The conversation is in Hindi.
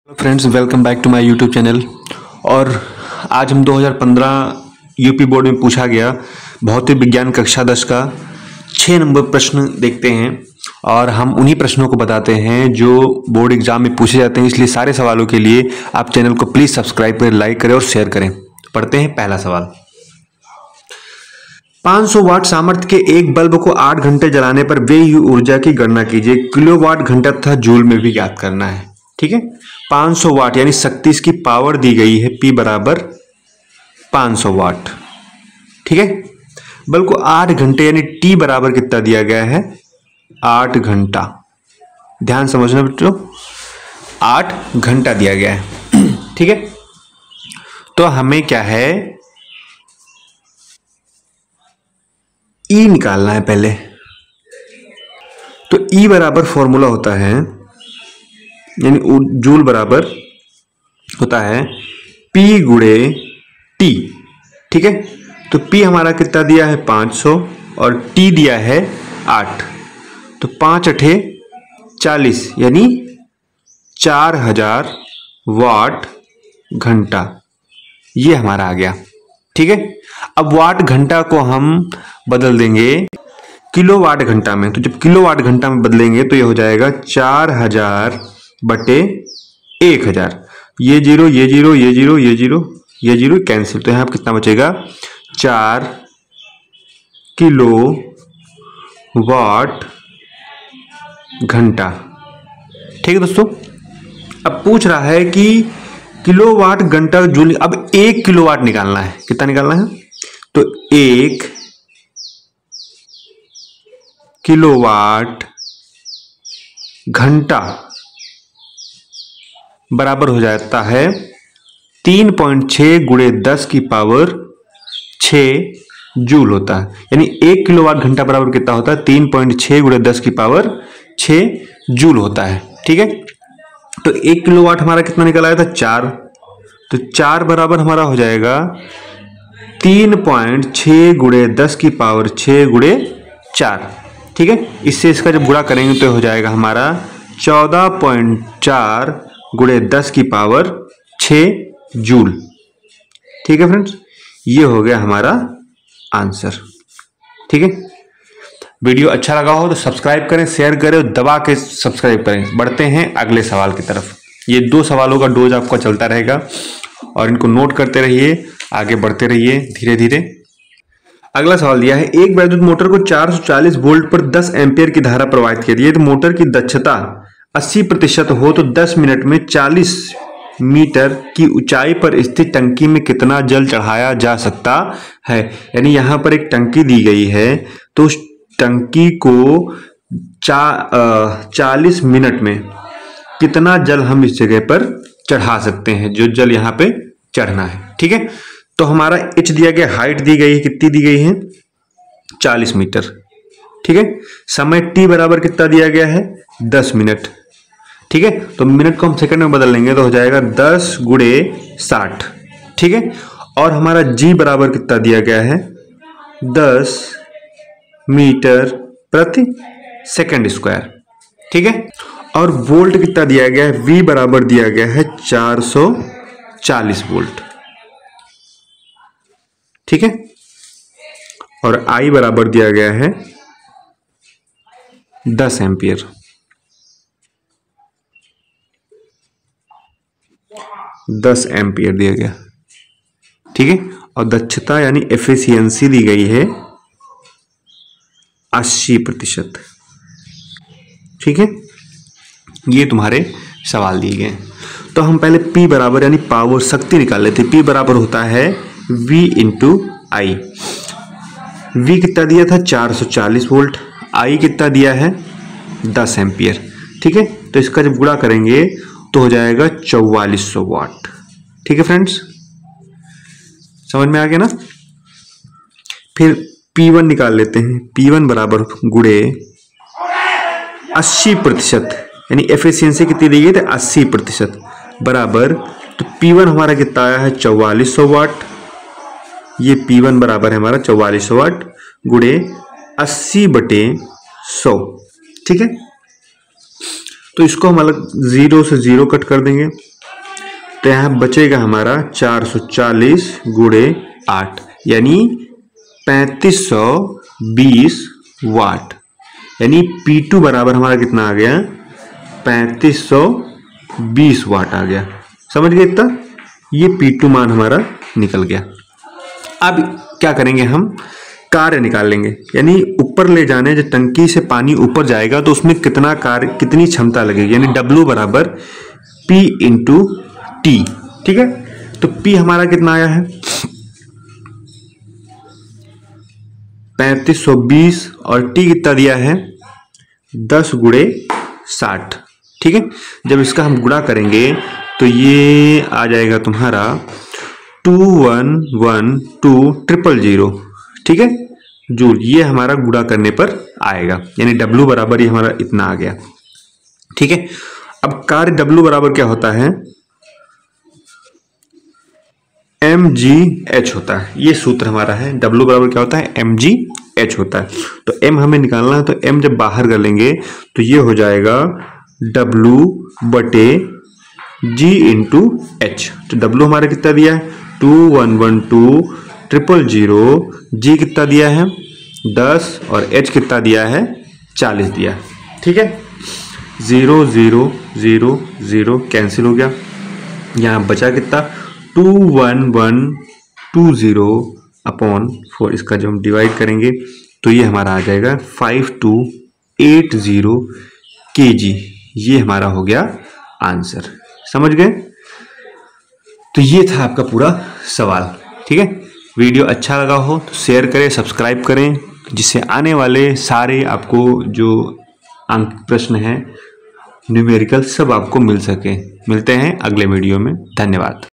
Friends, welcome back to my YouTube channel. और आज हम 2015 यूपी बोर्ड में पूछा गया भौतिक विज्ञान कक्षा 10 का 6 नंबर प्रश्न देखते हैं और हम उन्हीं प्रश्नों को बताते हैं जो बोर्ड एग्जाम में पूछे जाते हैं। इसलिए सारे सवालों के लिए आप चैनल को प्लीज़ सब्सक्राइब करें, लाइक करें और शेयर करें। पढ़ते हैं पहला सवाल। 500 वाट सामर्थ्य के एक बल्ब को 8 घंटे जलाने पर व्यय हुई ऊर्जा की गणना कीजिए। किलोवाट घंटा तथा जूल में भी ज्ञात करना है। ठीक है, 500 वाट यानी शक्ति इसकी पावर दी गई है P बराबर 500 वाट। ठीक है, बल्ब को 8 घंटे यानी T बराबर कितना दिया गया है? 8 घंटा। ध्यान समझना बच्चों, 8 घंटा दिया गया है। ठीक है, तो हमें क्या है, E निकालना है पहले। तो E बराबर फॉर्मूला होता है, यानी जूल बराबर होता है P गुणे T। ठीक है, तो P हमारा कितना दिया है? 500 और T दिया है 8। तो 5 8 40 यानी 4000 वाट घंटा, ये हमारा आ गया। ठीक है, अब वाट घंटा को हम बदल देंगे किलोवाट घंटा में। तो जब किलोवाट घंटा में बदलेंगे तो ये हो जाएगा 4000 बटे 1000। ये जीरो, ये जीरो, ये जीरो, ये जीरो, ये जीरो कैंसिल। तो यहाँ पर कितना बचेगा? 4 किलो वाट घंटा। ठीक है दोस्तों, अब पूछ रहा है कि किलोवाट घंटा जूल। अब 1 किलोवाट निकालना है। कितना निकालना है? तो 1 किलोवाट घंटा बराबर हो जाता है 3.6 गुणे 10 की पावर 6 जूल होता है। यानी 1 किलोवाट घंटा बराबर कितना होता है? 3.6 गुणे 10 की पावर 6 जूल होता है। ठीक है, तो 1 किलोवाट हमारा कितना निकल आया था? 4। तो 4 बराबर हमारा हो जाएगा 3.6 गुणे 10 की पावर 6 गुणे 4। ठीक है, इससे इसका जब गुणा करेंगे तो हो जाएगा हमारा 14.4 गुणे 10 की पावर 6 जूल। ठीक है फ्रेंड्स, ये हो गया हमारा आंसर। ठीक है, वीडियो अच्छा लगा हो तो सब्सक्राइब करें, शेयर करें और दबा के सब्सक्राइब करें। बढ़ते हैं अगले सवाल की तरफ। ये 2 सवालों का डोज आपका चलता रहेगा और इनको नोट करते रहिए, आगे बढ़ते रहिए धीरे धीरे। अगला सवाल दिया है, एक वैद्युत मोटर को 440 वोल्ट पर 10 एम्पियर की धारा प्रवाहित की है। तो मोटर की दक्षता 80% हो तो 10 मिनट में 40 मीटर की ऊंचाई पर स्थित टंकी में कितना जल चढ़ाया जा सकता है? यानी यहां पर एक टंकी दी गई है, तो उस टंकी को 40 मिनट में कितना जल हम इस जगह पर चढ़ा सकते हैं, जो जल यहाँ पे चढ़ना है। ठीक है, तो हमारा H दिया गया, हाइट दी गई है, कितनी दी गई है? 40 मीटर। ठीक है, समय T बराबर कितना दिया गया है? 10 मिनट। ठीक है, तो मिनट को हम सेकंड में बदल लेंगे तो हो जाएगा 10 गुणे 60। ठीक है, और हमारा G बराबर कितना दिया गया है? 10 मीटर प्रति सेकंड स्क्वायर। ठीक है, और वोल्ट कितना दिया गया है? V बराबर दिया गया है 440 वोल्ट। ठीक है, और I बराबर दिया गया है 10 एम्पियर। दिया गया। ठीक है, और दक्षता यानी एफिशिएंसी दी गई है 80%। ठीक है, ये तुम्हारे सवाल दिए गए। तो हम पहले P बराबर यानी पावर शक्ति निकाल लेते हैं। P बराबर होता है V इंटू आई। V कितना दिया था? 440 वोल्ट। I कितना दिया है? 10 एम्पियर। ठीक है, तो इसका जब गुणा करेंगे तो हो जाएगा 4400 वाट। ठीक है फ्रेंड्स, समझ में आ गया ना? फिर P1 निकाल लेते हैं। P1 बराबर गुणे 80%, यानी एफिशिएंसी कितनी दी गई थी? 80% बराबर। तो P1 हमारा कितना आया है? 4400 वाट। ये P1 बराबर है हमारा 4400 वाट गुणे 80 बटे 100। ठीक है, तो इसको हम अलग 0 से 0 कट कर देंगे तो यहाँ बचेगा हमारा 440 गुणे 8 यानी 3520 वाट। यानी P2 बराबर हमारा कितना आ गया, 3520 वाट आ गया। समझ गए इतना, ये P2 मान हमारा निकल गया। अब क्या करेंगे, हम कार्य निकाल लेंगे। यानी ऊपर ले जाने, जब टंकी से पानी ऊपर जाएगा तो उसमें कितना कार्य, कितनी क्षमता लगेगी। यानी W बराबर P इंटू T। ठीक है, तो P हमारा कितना आया है 3520 और T कितना दिया है 10 गुणे 60। ठीक है, जब इसका हम गुणा करेंगे तो ये आ जाएगा तुम्हारा 2112000। ठीक है, जूल, ये हमारा गुणा करने पर आएगा। यानी W बराबर ये हमारा इतना आ गया। ठीक है, अब कार्य W बराबर क्या होता है, mgh होता है। ये सूत्र हमारा है, W बराबर क्या होता है, mgh होता है। तो m हमें निकालना है, तो m जब बाहर कर लेंगे तो ये हो जाएगा W बटे G इंटू H। तो W हमारा कितना दिया है 2112000, G कितना दिया है 10 और H कितना दिया है 40 दिया। ठीक है, 0 0 0 0 कैंसिल हो गया। यहाँ बचा कितना 21120/4। इसका जब हम डिवाइड करेंगे तो ये हमारा आ जाएगा 5280 kg। ये हमारा हो गया आंसर। समझ गए, तो ये था आपका पूरा सवाल। ठीक है, वीडियो अच्छा लगा हो तो शेयर करें, सब्सक्राइब करें, जिससे आने वाले सारे आपको जो अंक प्रश्न हैं न्यूमेरिकल सब आपको मिल सके। मिलते हैं अगले वीडियो में, धन्यवाद।